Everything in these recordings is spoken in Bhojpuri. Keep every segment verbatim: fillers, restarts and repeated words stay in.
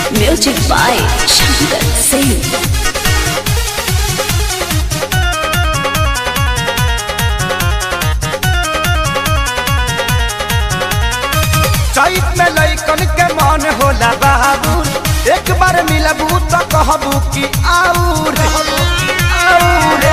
Music by Shankar Singh. चैत में लइकन के मन होला बाबू, एक बार मिलबू तो कहबू कि आउर आउर।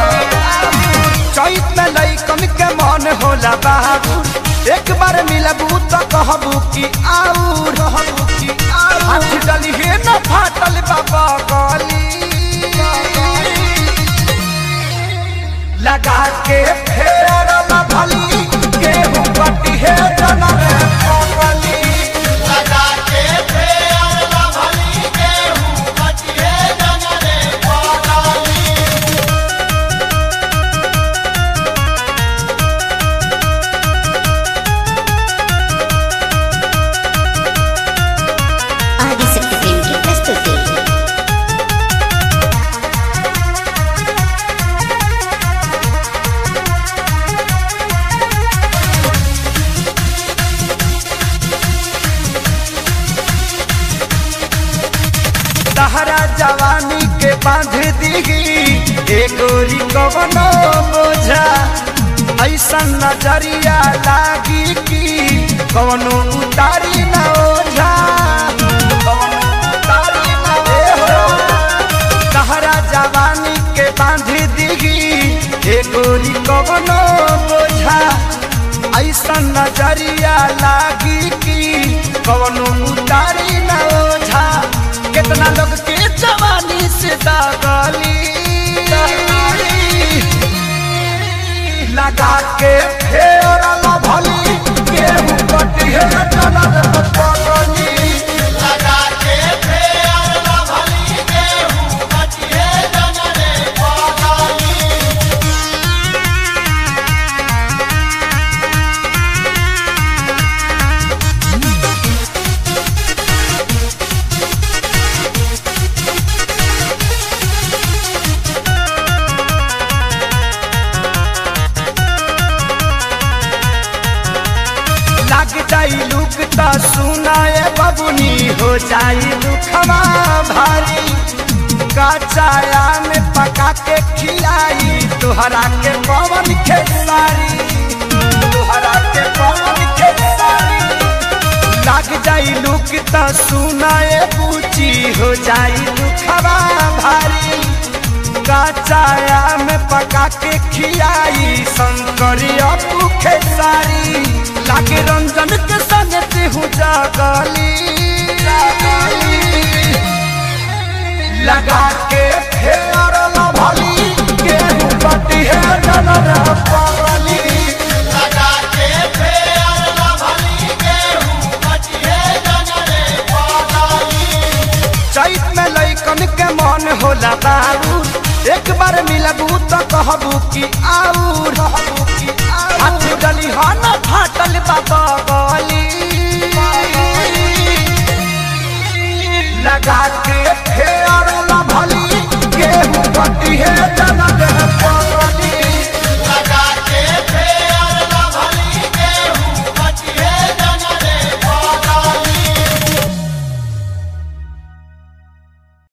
चैत में लइकन के मन होला बाबू, एक बार मिलबू तो कहबू कि आउर कि आउर। हाथ डली हे न फाटल बाबा गली, लगा के फेर भली गेहूं कटी है जनम पगली। लगा के फेर भली गेहूं कटी है जनम पगली। आदिशक्ति फिल्म की प्रस्तुति। तहरा जवानी के बांध दीगी एगोरी कवनो बोझा, ऐसा नजरिया लागी कि कवनो उतारी न ओझा, कवनो उतारी न ओझा। तहरा जवानी के बांध दीगी एगोरी कवनो बोझा, ऐसा नजरिया लागी कि कवनो उतारी न ओझा। कितना लोग के जवानी से दागली, लगा के फेर भली गेहूं कटी है जनम पगली। लगा के फेर भली गेहूं कटी है जनम पगली। लग जाई लुक त सुनाए बबुनी, हो जाई दुखवा भारी। कचाया में पका के खिलाई तोहरा के पवन खेसारी, तोहरा के पवन खेसारी। लग जाई लुक त सुनाए पूछी, हो जाई दुखवा भारी। कचाया में पका के खियाई शंकरिया पुखे सारी। लागे रंजन के संग हूँ जागली, लगा के फेर भली गेहूं कटी है जनम पगली। लगा के फेर भली गेहूं कटी है जनम पगली। चैत में लइकन के मन होला बाबू, एक बार मिलबू तो कहबू कि आउर कि आउर। हाथ डली हन फाटल बाबा गली, लगा के फेर भली गेहूं कटी है।